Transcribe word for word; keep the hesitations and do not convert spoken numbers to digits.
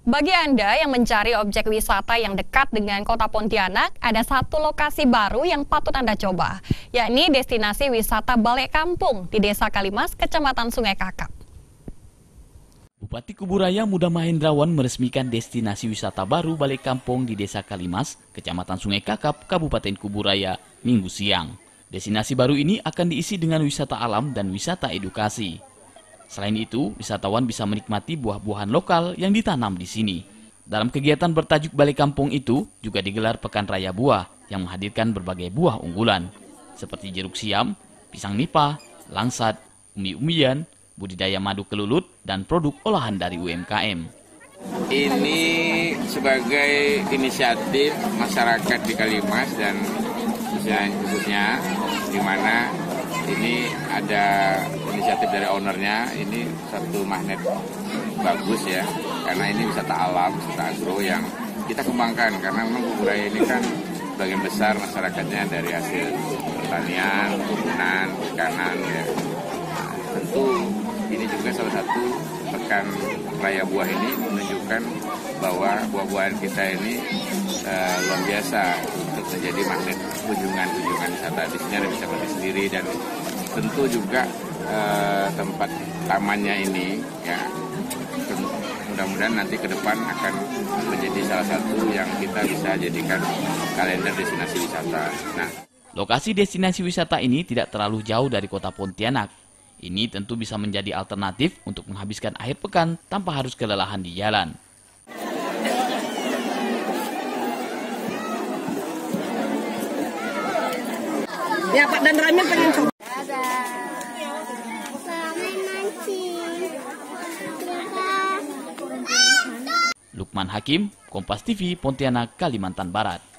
Bagi Anda yang mencari objek wisata yang dekat dengan kota Pontianak, ada satu lokasi baru yang patut Anda coba, yakni destinasi wisata Balai Kampung di Desa Kalimas, Kecamatan Sungai Kakap. Bupati Kuburaya Muda Mahendrawan meresmikan destinasi wisata baru Balai Kampung di Desa Kalimas, Kecamatan Sungai Kakap, Kabupaten Kuburaya, Minggu siang. Destinasi baru ini akan diisi dengan wisata alam dan wisata edukasi. Selain itu, wisatawan bisa menikmati buah-buahan lokal yang ditanam di sini. Dalam kegiatan bertajuk Balai Kampung itu, juga digelar Pekan Raya Buah yang menghadirkan berbagai buah unggulan, seperti jeruk siam, pisang nipah, langsat, umbi-umbian, budidaya madu kelulut, dan produk olahan dari U M K M. Ini sebagai inisiatif masyarakat di Kalimas dan khususnya di mana ini ada inisiatif dari ownernya. Ini satu magnet bagus ya, karena ini wisata alam, wisata agro yang kita kembangkan, karena memang Kuburaya ini kan bagian besar masyarakatnya dari hasil pertanian, perkebunan, perikanan ya. Nah, tentu ini juga salah satu pekan raya buah ini menunjukkan bahwa buah-buahan kita ini uh, luar biasa untuk menjadi magnet kunjungan-kunjungan wisata. Di sini ada bisa pergi sendiri, dan tentu juga uh, tempat tamannya ini ya, mudah-mudahan nanti ke depan akan menjadi salah satu yang kita bisa jadikan kalender destinasi wisata. Nah, lokasi destinasi wisata ini tidak terlalu jauh dari kota Pontianak. Ini tentu bisa menjadi alternatif untuk menghabiskan akhir pekan tanpa harus kelelahan di jalan. Ya Pak, dan Ramil pengen coba. Lukman Hakim, Kompas T V, Pontianak, Kalimantan Barat.